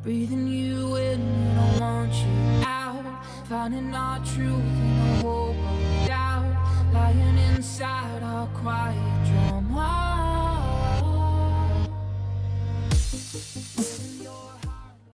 Breathing you in when I want you out. Finding our truth in a whole world of doubt. Lying inside our quiet